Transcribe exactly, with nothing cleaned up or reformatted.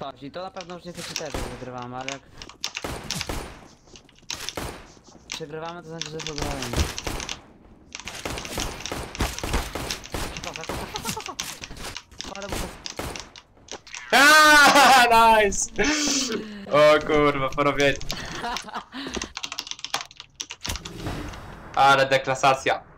coś i to na pewno już niestety też wygrywamy, ale jak... Przegrywamy to znaczy, że jest zadowolenie. Aaaa, nice! O kurwa, porobienie. Ale deklasacja.